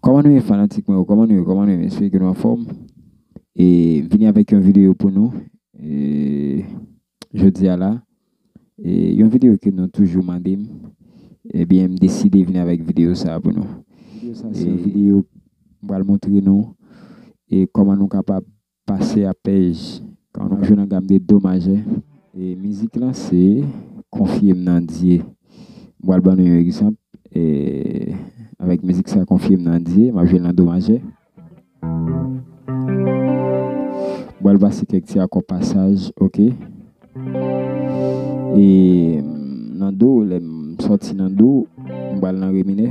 Comment nous, fanatiques, comment nous, espérons que nous en forme. Et venir avec une vidéo pour nous. Et je dis à là. Et une vidéo que nous toujours demandé. Eh bien, décidé de venir avec vidéo ça pour nous. Ça, c'est une vidéo on va le montrer nous. Et comment nous sommes capables de passer à page quand nous jouons une gamme de dommages. Et musique là, c'est confirme dans Dieu. On va le donner un exemple. Et avec musique ça confirme dans Dieu, ma jouer dans dommage. On va le passer quelques accords passage, OK? Et dans do, les sorti dans do, on va dans reminer.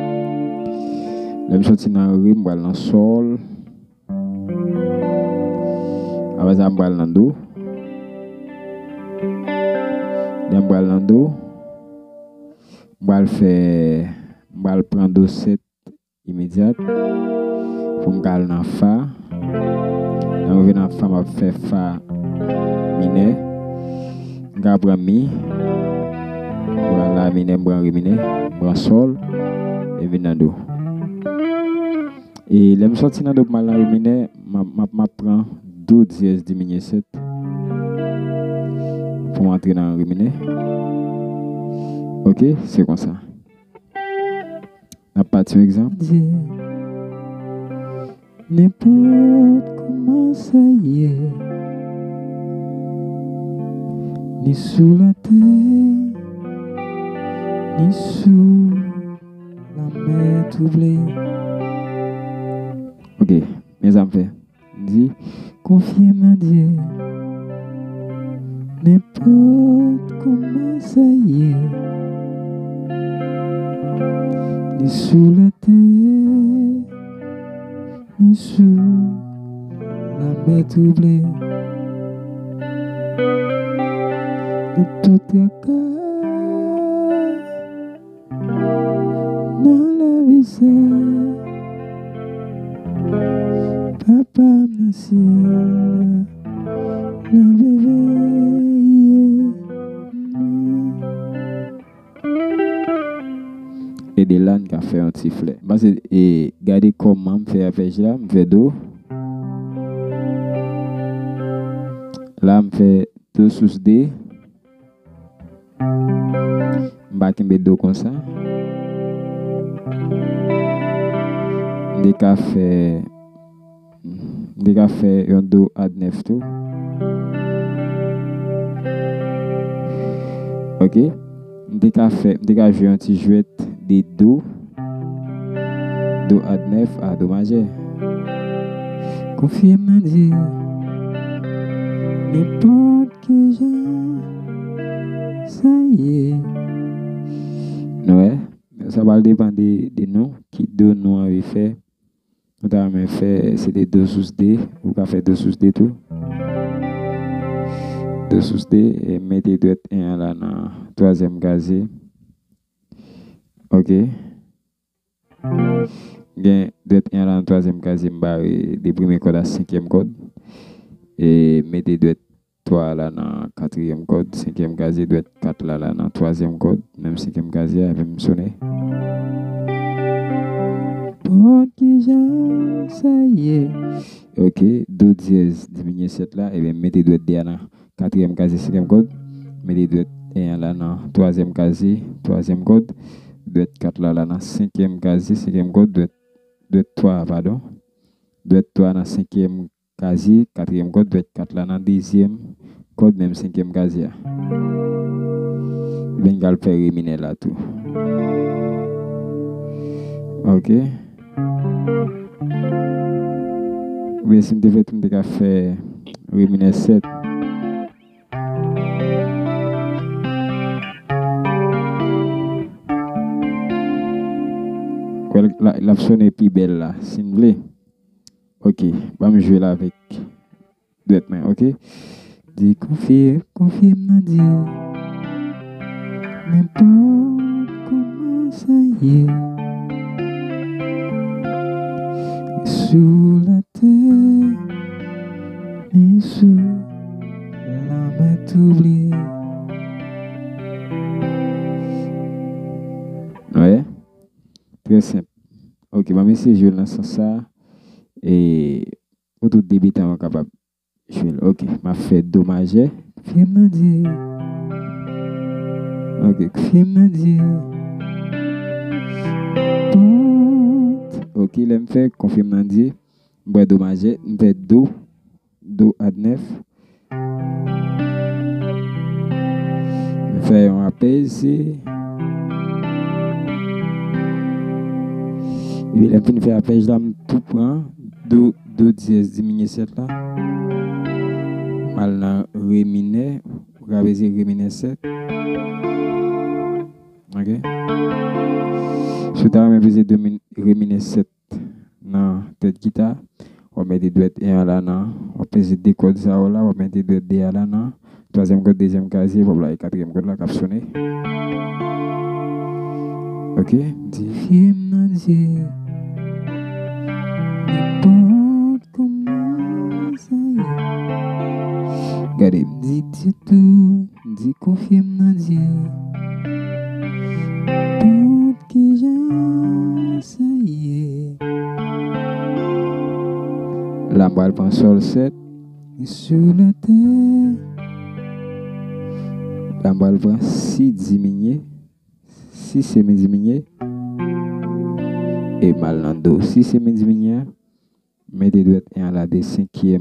Les sorti dans ré, on va dans sol. Après ça, on va dans do. On va dans do. On va faire, on va prendre do 7 immédiat. Pour me caler dans fa. On va dans fa, on va faire fa mineur. On va prendre mi. Voilà, mineur, on va reminer. On va sol. Et venir dans do. Et les sorti dans do pour mal reminer, ma prend do dièse diminué 7 pour entrer dans reminer. OK, c'est comme ça. On a parti un exemple. N'importe comment ça y est, ni sous la terre, ni sous la mer troublée. OK, mes amis, dit, confie-moi Dieu, n'importe comment ça y est, ni sous la terre, ni sous la mer troublée. De tout est cas dans la vie seule. Papa m'a ciel, la bébé. Et des langues qui a fait un petit fleur. Et regardez comment je fais avec là, je fais do. Là, je fais do sous D. Je vais do comme ça. Des cafés un do ad 9 tout. OK? Des jouer un petit jouet de do ad 9 à do majeur. Confirme Dieu, n'importe que j'ai, ça y est. Ouais, ça va dépendre de nous, qui do nous avez fait. Nous avons fait, c'est des 2 sous D, ou qu'on fait 2 sous D tout. 2 sous D, et mettez 2 1 là dans troisième casier. OK. Gain 2 1 là dans troisième casier, barre des premiers codes à cinquième code. Et mettez 2 3 là dans quatrième code, cinquième casier, 2 4 là dans troisième code, même cinquième casier, même sonné. Ça y est. OK, do dièse diminué 7 là, et bien mettez 2 D dans quatrième casier, cinquième code. Mettez 2 1 là dans troisième casier, troisième code. 2 4 là dans cinquième casier, cinquième code. 2 3 pardon. 2 3 dans cinquième casier, quatrième code. 2 4 là dans deuxième code, même cinquième casier. Ben gal faire reminer là tout. OK. Oui, si je devais faire reminer 7. La sonne plus belle là, si vous voulez. OK, je vais jouer là avec 2 mains, OK? Dis confirme Dieu. N'importe comment ça y est. Sous la terre, et sous la mer troublée. Ouais, très simple. Ok, ma essayer de jouer dans ce sens ça. Et pour tout débutant capable de jouer. Ok, m'a fait do majeur. Film nan di. Ok, film nan di. Ok, là me fait confirme nan di. Bois do majeur, me fait do ad 9. Me fait un appel ici. Et puis là me fait appel là tout prend do dièse diminué 7 là. Mal dans ré mineur, rabaisser ré mineur 7. OK. Je t'ai même pesé ré mineur 7 dans tête guitare. On met des doigts 1 là non. On pèse des cordes ça là, on met des doigts 2 là non. Troisième corde, deuxième casier, voilà, et quatrième corde là qui a sonné. OK. Dis film nan di. N'importe comment ça y est. Regardez, dis tout, dis confirme nan di. N'importe qui j'en ça y est. La balle prend sol 7. Et sur la terre. La balle prend 6 diminué. 6 semi diminué. Et mal dans dos 6 semi diminué. Mettez doit être 1 à la des 5e.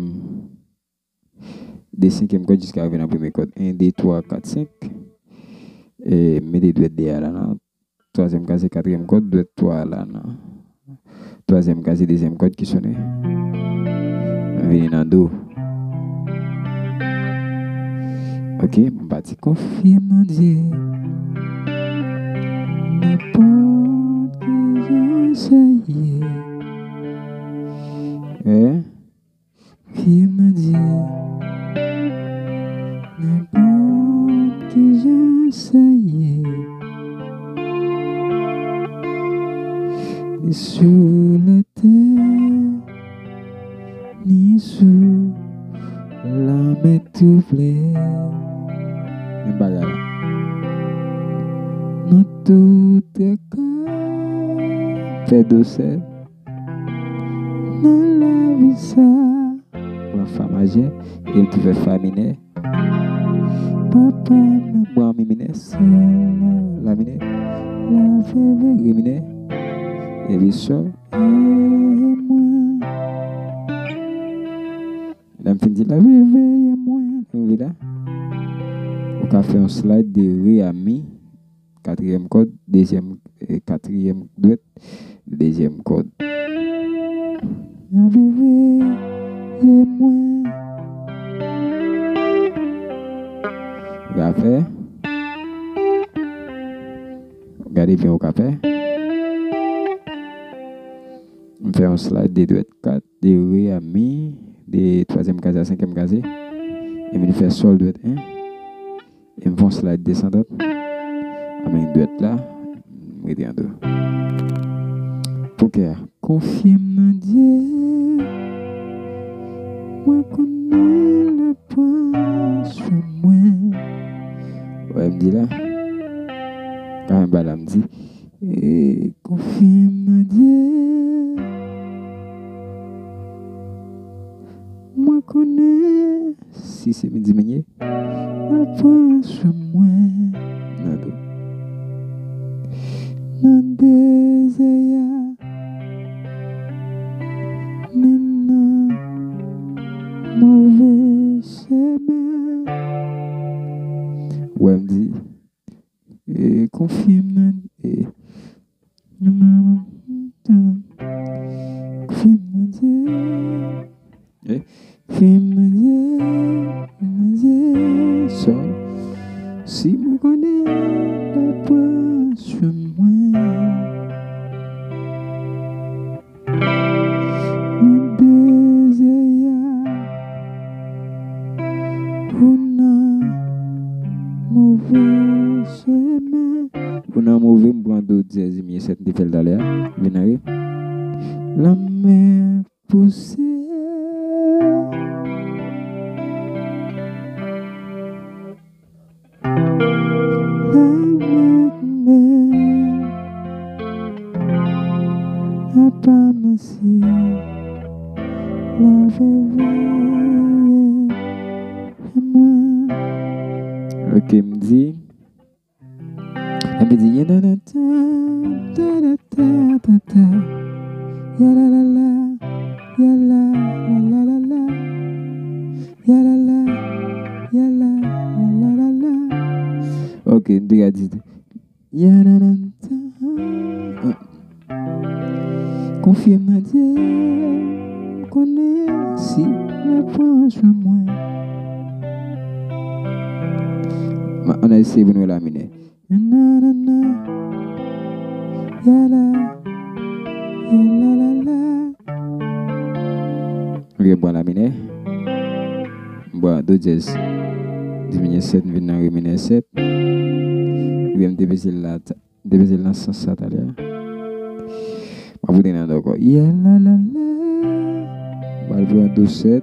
Des 5e code jusqu'à arriver dans le premier code. 1, 2, 3, 4, 5. Et mettez doit être 2 à la. Troisième case, 4e code, doit être 3 à la. Troisième case, deuxième code qui sonne. Venez dans dos. Ok, bâti confirme Dieu. N'importe qui j'essaye. Confirme Dieu. N'importe qui j'essaye. Ni sous la terre, ni sous la mer tout plaît. Dans tout est cas, fait douceur. Dans la vie ça, pour femme âgée, et tu veux faminer. Papa, moi, mimine, c'est la mine, la fève, rimine. Et puis ça, et moi. Madame fin dit la réveille moi. Vous voyez là? On a fait un slide de ré à mi. Quatrième code, quatrième droite, deuxième code. La réveille moi. On a fait. Regardez bien au café. On fait un slide de droite 4, de ré à mi, de troisième case à cinquième case. Et on fait sol droite 1. Et on fait un slide descendante. Avec droite là, on est en deux. Poker. Confirme Dieu. Moi connais le point sur moi. Ouais, me dit là. Quand même, là, me dit. Et confirme Dieu. Moi connais. Si c'est midi meunier. Le point sur moi. Nado. Nan désert. Nina. Mauvais chemin. Ouais, me dit. Et confirme. Et. Confirme Dieu. Et. Confirme Dieu. Sol. Si vous connaissez le point sur moi. Mon désir. On a mauvais chemin. On a mauvais m'prend d'autres dièse mi 7 de fel d'aller. Venez. La mer poussée. La mer a merci. La veille, moi. Ok, me dit. Elle me dit, ya la la ya la la la, ya la la la la, ya la la, ya la la la la. Ok, dia dit, ya la la la. Confirme Dieu, connais si la point sur moi. On a essayé de nous laminer. Na na na, ya la la la. Ok, bon laminer. Bon, do jazz. Diminuer 7, venir reminer 7. Il vient me débaisser là sans ça tout à l'heure. Je vais vous donner encore. Ya la la la. Je vais vous donner 7.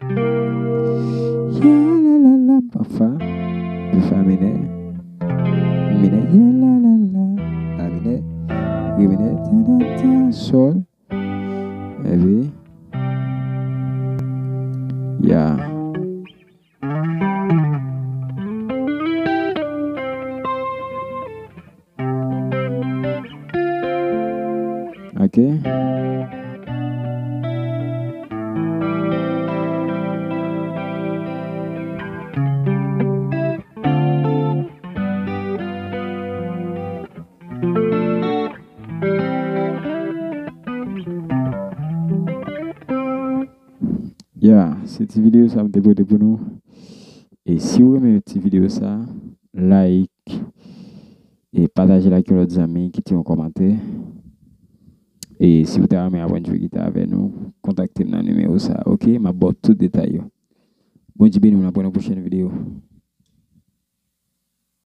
Ya la la la. Parfait. Je vais faire miner. Miner. Ya la la la. La miner. Miner. Sol. Et puis. Ya. Ok. Yeah, cette vidéo ça me dévote pour nous. Et si vous aimez cette vidéo ça, like et partagez la avec vos amis qui t'ont commenté. Et si vous avez aimé aventure qui avec nous, contactez-nous dans le numéro ça. OK, m'a bot tout détail. Bon, je vous dis à la prochaine vidéo.